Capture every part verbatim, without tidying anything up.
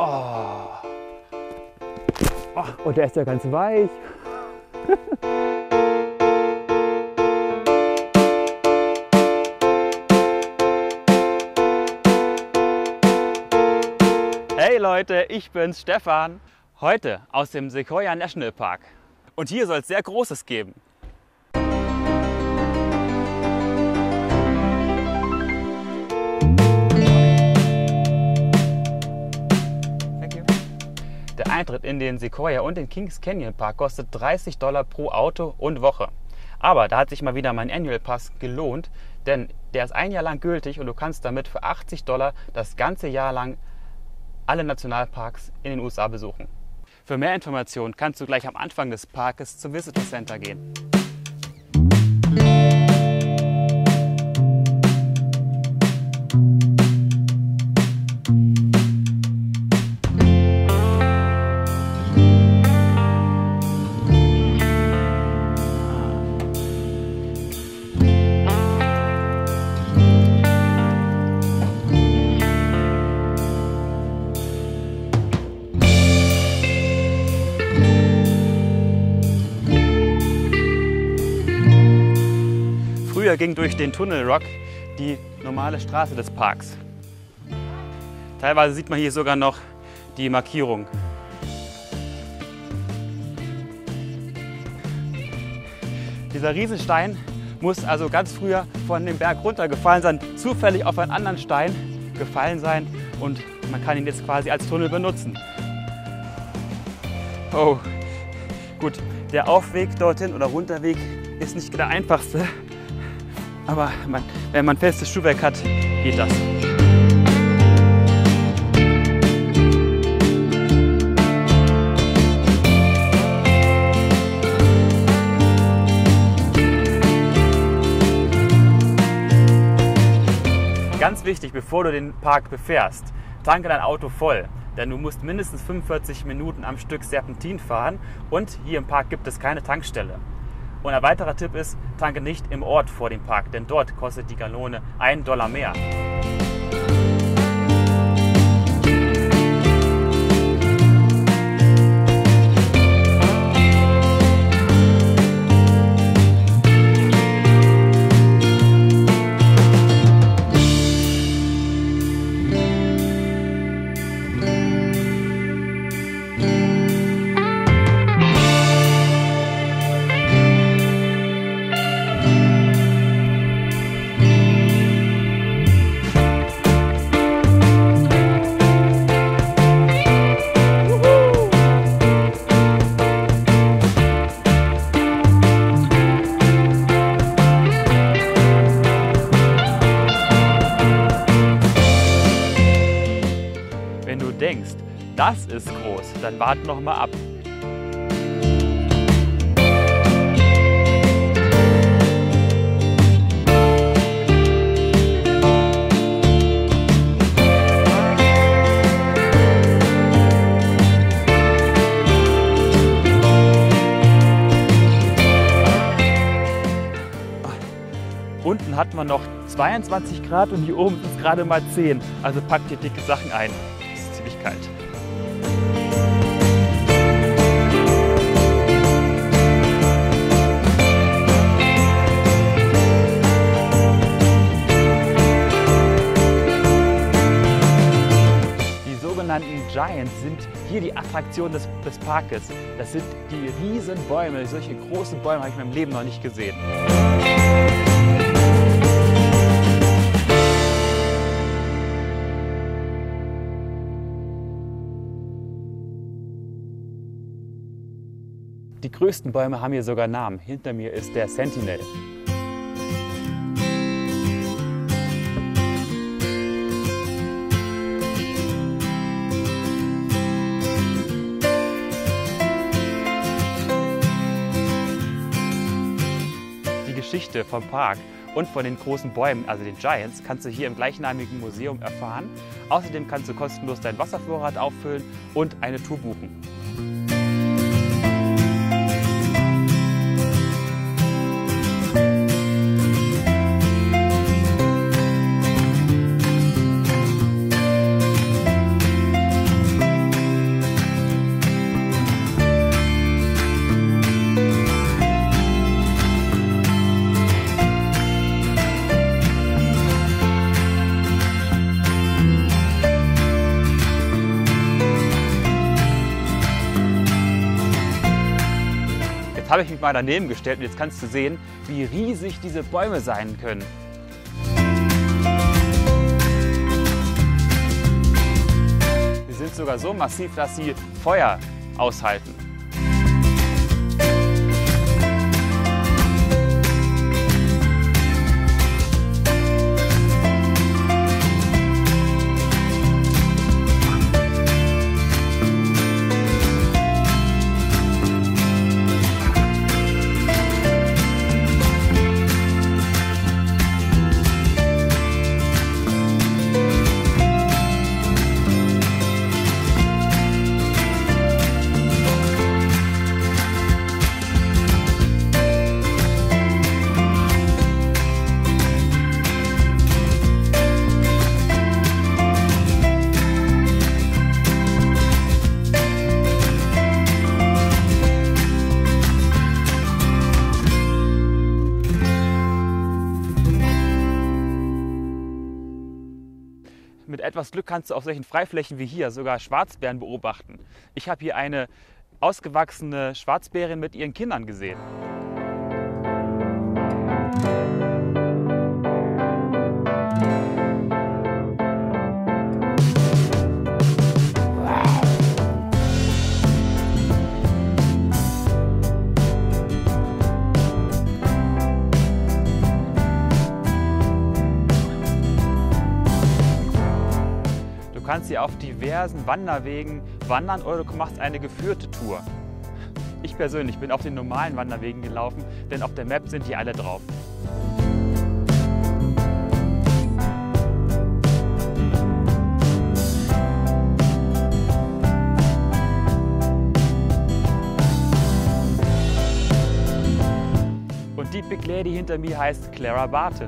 Oh. Oh, und der ist ja ganz weich. Hey Leute, ich bin's, Stefan. Heute aus dem Sequoia National Park. Und hier soll es sehr Großes geben. Der Eintritt in den Sequoia und den Kings Canyon Park kostet dreißig Dollar pro Auto und Woche. Aber da hat sich mal wieder mein Annual Pass gelohnt, denn der ist ein Jahr lang gültig und du kannst damit für achtzig Dollar das ganze Jahr lang alle Nationalparks in den U S A besuchen. Für mehr Informationen kannst du gleich am Anfang des Parkes zum Visitor Center gehen. Früher ging durch den Tunnel Rock die normale Straße des Parks. Teilweise sieht man hier sogar noch die Markierung. Dieser Riesenstein muss also ganz früher von dem Berg runtergefallen sein, zufällig auf einen anderen Stein gefallen sein und man kann ihn jetzt quasi als Tunnel benutzen. Oh, gut, der Aufweg dorthin oder Runterweg ist nicht der einfachste. Aber man, wenn man festes Schuhwerk hat, geht das. Ganz wichtig, bevor du den Park befährst, tanke dein Auto voll. Denn du musst mindestens fünfundvierzig Minuten am Stück Serpentin fahren und hier im Park gibt es keine Tankstelle. Und ein weiterer Tipp ist, tanke nicht im Ort vor dem Park, denn dort kostet die Gallone einen Dollar mehr. Wenn du denkst, das ist groß, dann warte noch mal ab. Unten hat man noch zweiundzwanzig Grad und hier oben ist es gerade mal zehn. Also packt dir dicke Sachen ein. Es ist ziemlich kalt. Die sogenannten Giants sind hier die Attraktion des, des Parkes. Das sind die riesen Bäume. Solche großen Bäume habe ich in meinem Leben noch nicht gesehen. Die größten Bäume haben hier sogar Namen. Hinter mir ist der Sentinel. Die Geschichte vom Park und von den großen Bäumen, also den Giants, kannst du hier im gleichnamigen Museum erfahren. Außerdem kannst du kostenlos deinen Wasservorrat auffüllen und eine Tour buchen. habe ich mich mal daneben gestellt und jetzt kannst du sehen, wie riesig diese Bäume sein können. Sie sind sogar so massiv, dass sie Feuer aushalten. Mit etwas Glück kannst du auf solchen Freiflächen wie hier sogar Schwarzbären beobachten. Ich habe hier eine ausgewachsene Schwarzbärin mit ihren Kindern gesehen. Du kannst hier auf diversen Wanderwegen wandern oder du machst eine geführte Tour. Ich persönlich bin auf den normalen Wanderwegen gelaufen, denn auf der Map sind die alle drauf. Und die Big Lady hinter mir heißt Clara Barton.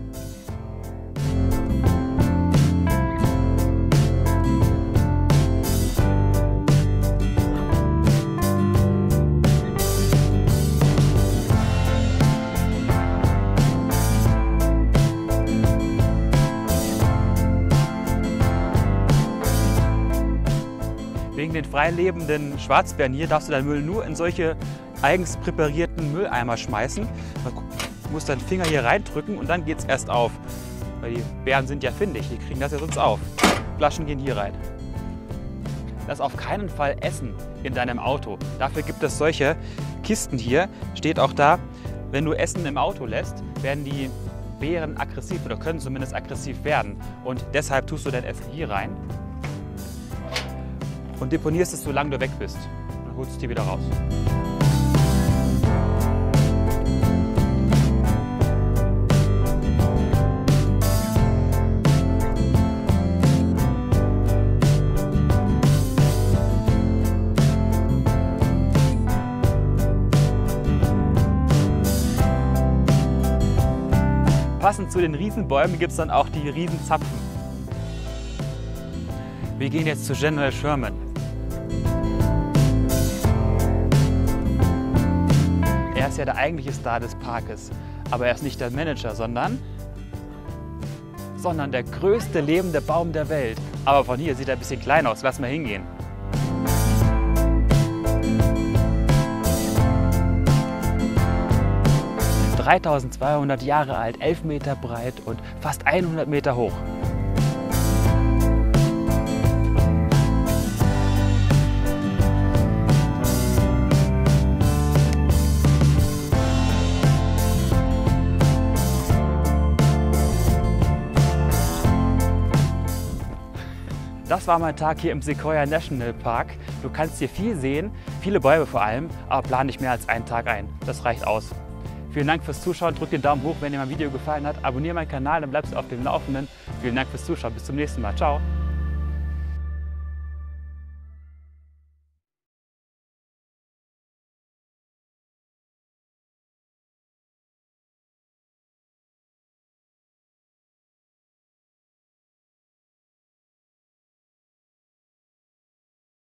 Wegen den frei lebenden Schwarzbären hier darfst du deinen Müll nur in solche eigens präparierten Mülleimer schmeißen. Du musst deinen Finger hier reindrücken und dann geht es erst auf. Weil die Bären sind ja findig, die kriegen das ja sonst auf. Flaschen gehen hier rein. Lass auf keinen Fall Essen in deinem Auto. Dafür gibt es solche Kisten hier. Steht auch da, wenn du Essen im Auto lässt, werden die Bären aggressiv oder können zumindest aggressiv werden. Und deshalb tust du dein Essen hier rein. Und deponierst es, solange du weg bist. Dann holst du es dir wieder raus. Passend zu den Riesenbäumen gibt es dann auch die Riesenzapfen. Wir gehen jetzt zu General Sherman. Er ist ja der eigentliche Star des Parkes, aber er ist nicht der Manager, sondern, sondern der größte lebende Baum der Welt. Aber von hier sieht er ein bisschen klein aus, lass mal hingehen. dreitausendzweihundert Jahre alt, elf Meter breit und fast hundert Meter hoch. Das war mein Tag hier im Sequoia National Park. Du kannst hier viel sehen, viele Bäume vor allem, aber plan nicht mehr als einen Tag ein. Das reicht aus. Vielen Dank fürs Zuschauen, drück den Daumen hoch, wenn dir mein Video gefallen hat, abonniere meinen Kanal, dann bleibst du auf dem Laufenden. Vielen Dank fürs Zuschauen, bis zum nächsten Mal. Ciao!